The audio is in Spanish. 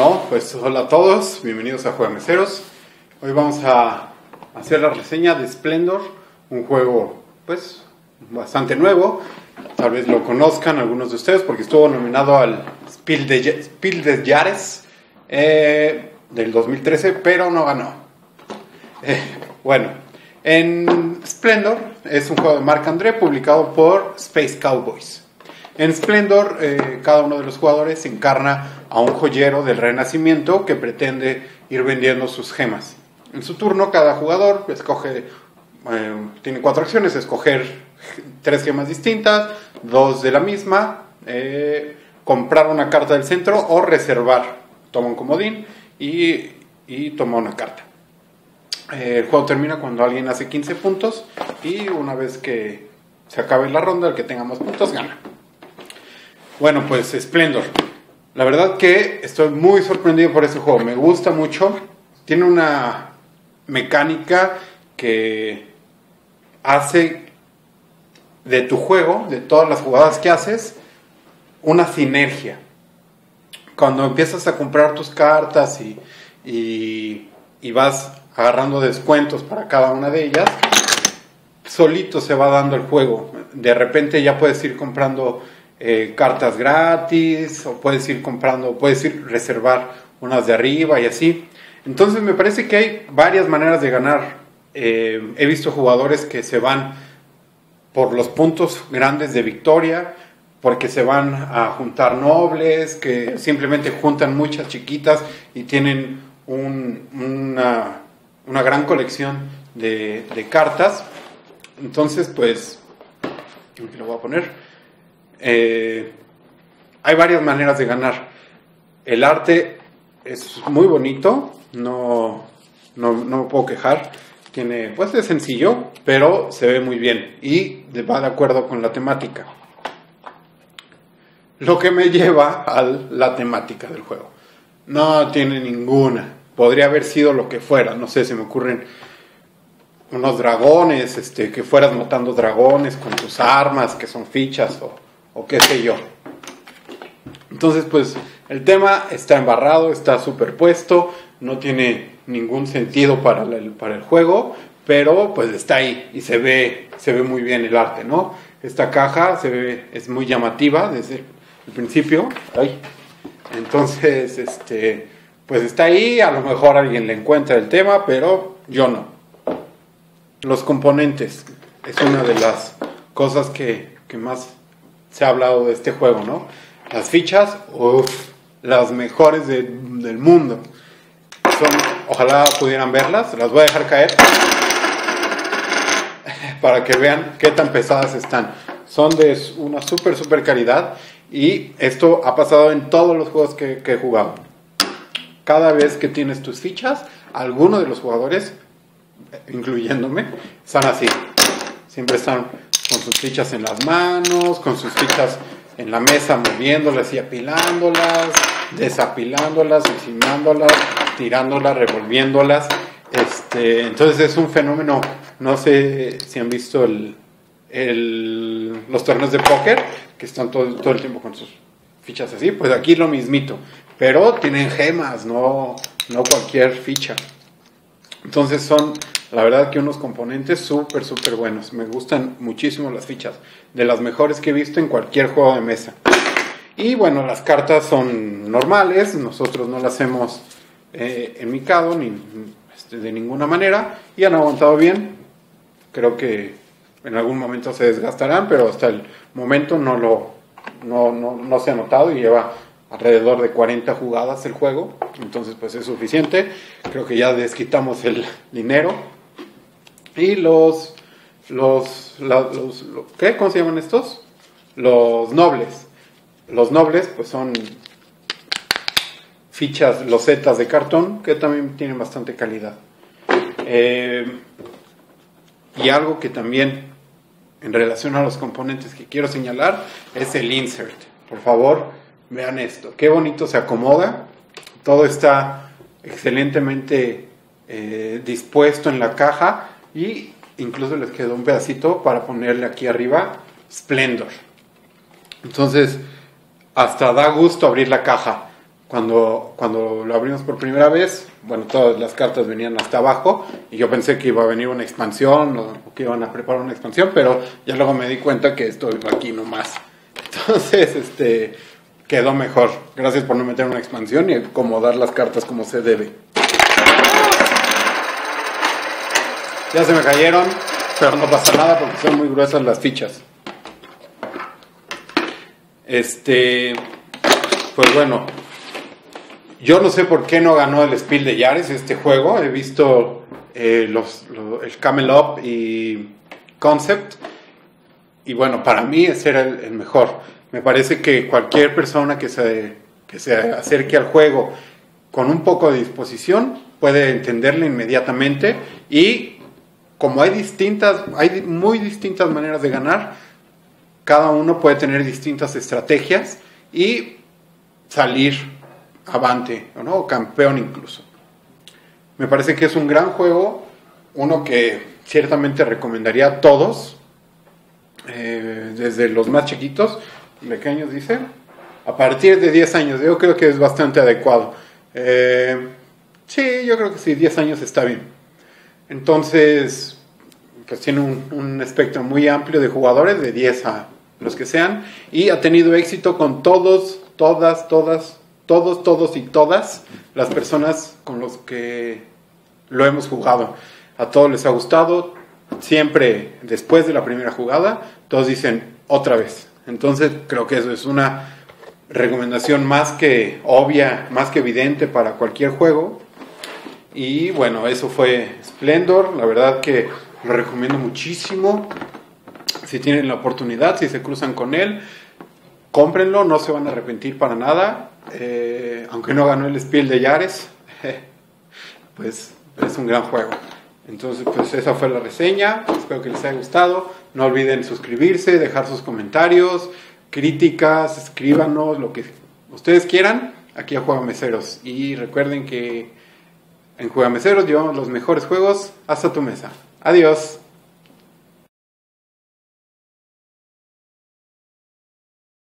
Bueno, pues hola a todos, bienvenidos a Juegameseros. Hoy vamos a hacer la reseña de Splendor, un juego pues bastante nuevo. Tal vez lo conozcan algunos de ustedes porque estuvo nominado al Spiel des Jahres del 2013, pero no ganó. Bueno, en Splendor es un juego de Marc-André publicado por Space Cowboys. En Splendor, cada uno de los jugadores encarna a un joyero del Renacimiento que pretende ir vendiendo sus gemas. En su turno, cada jugador escoge, tiene 4 acciones: escoger 3 gemas distintas, 2 de la misma, comprar una carta del centro o reservar. Toma un comodín y toma una carta. El juego termina cuando alguien hace 15 puntos y una vez que se acabe la ronda, el que tenga más puntos gana. Bueno, pues Splendor. La verdad que estoy muy sorprendido por este juego. Me gusta mucho. Tiene una mecánica que hace de tu juego, de todas las jugadas que haces, una sinergia. Cuando empiezas a comprar tus cartas y vas agarrando descuentos para cada una de ellas, solito se va dando el juego. De repente ya puedes ir comprando cartas gratis, o puedes ir reservar unas de arriba y así. Entonces me parece que hay varias maneras de ganar. He visto jugadores que se van por los puntos grandes de victoria, porque se van a juntar nobles, que simplemente juntan muchas chiquitas y tienen una gran colección de cartas. Entonces pues aquí lo voy a poner. Hay varias maneras de ganar. El arte es muy bonito, no me puedo quejar. Pues es sencillo, pero se ve muy bien y va de acuerdo con la temática. Lo que me lleva a la temática del juego. No tiene ninguna. Podría haber sido lo que fuera. No sé, se me ocurren unos dragones, que fueras matando dragones con tus armas, que son fichas o qué sé yo. Entonces pues el tema está embarrado, está superpuesto, no tiene ningún sentido para el juego, pero pues está ahí y se ve muy bien el arte, ¿no? Esta caja es muy llamativa desde el principio. Entonces pues está ahí, a lo mejor alguien le encuentra el tema, pero yo no. Los componentes es una de las cosas que más se ha hablado de este juego, ¿no? Las fichas, las mejores del mundo. Ojalá pudieran verlas, las voy a dejar caer para que vean qué tan pesadas están. Son de una super calidad y esto ha pasado en todos los juegos que he jugado. Cada vez que tienes tus fichas, alguno de los jugadores, incluyéndome, están así. Siempre están con sus fichas en las manos, con sus fichas en la mesa, moviéndolas y apilándolas, desapilándolas, encimándolas, tirándolas, revolviéndolas. Entonces es un fenómeno. No sé si han visto los torneos de póker, que están todo el tiempo con sus fichas así. Pues aquí lo mismito, pero tienen gemas, no cualquier ficha. Entonces son, la verdad, que unos componentes súper buenos. Me gustan muchísimo las fichas, de las mejores que he visto en cualquier juego de mesa. Y bueno, las cartas son normales, nosotros no las hemos enmicado de ninguna manera y han aguantado bien. Creo que en algún momento se desgastarán, pero hasta el momento no se ha notado y lleva alrededor de 40 jugadas el juego, entonces pues es suficiente. Creo que ya desquitamos el dinero. Y ¿qué? ¿Cómo se llaman estos? Los nobles. Los nobles pues son fichas, losetas de cartón que también tienen bastante calidad. Y algo que también en relación a los componentes que quiero señalar es el insert. Por favor, vean esto, qué bonito se acomoda. Todo está excelentemente dispuesto en la caja y incluso les quedó un pedacito para ponerle aquí arriba Splendor. Entonces hasta da gusto abrir la caja. cuando lo abrimos por primera vez, bueno, todas las cartas venían hasta abajo y yo pensé que iba a venir una expansión o que iban a preparar una expansión, pero ya luego me di cuenta que esto iba aquí nomás. Entonces, quedó mejor. Gracias por no meter una expansión y acomodar las cartas como se debe. Ya se me cayeron, pero no pasa nada porque son muy gruesas las fichas. Pues bueno, yo no sé por qué no ganó el Spiel de Jahres este juego. He visto el Camel Up y Concept y bueno, para mí ese era el mejor. Me parece que cualquier persona que se acerque al juego con un poco de disposición puede entenderlo inmediatamente, y como hay muy distintas maneras de ganar, cada uno puede tener distintas estrategias y salir avante, ¿no? O campeón incluso. Me parece que es un gran juego, uno que ciertamente recomendaría a todos, desde los más chiquitos. ¿De qué años dice? A partir de 10 años, yo creo que es bastante adecuado. Sí, yo creo que sí, 10 años está bien. Entonces, pues tiene un espectro muy amplio de jugadores, de 10 a los que sean, y ha tenido éxito con todos y todas las personas con los que lo hemos jugado. A todos les ha gustado. Siempre después de la primera jugada todos dicen otra vez. Entonces creo que eso es una recomendación más que obvia, más que evidente para cualquier juego. Y bueno, eso fue Splendor. La verdad que lo recomiendo muchísimo. Si tienen la oportunidad, si se cruzan con él, cómprenlo, no se van a arrepentir para nada. Aunque no ganó el Spiel de Jahres, pues es un gran juego. Entonces, pues esa fue la reseña. Espero que les haya gustado. No olviden suscribirse, dejar sus comentarios, críticas, escríbanos, lo que ustedes quieran, aquí a Juegameseros. Y recuerden que en Juegameseros llevamos los mejores juegos hasta tu mesa. Adiós.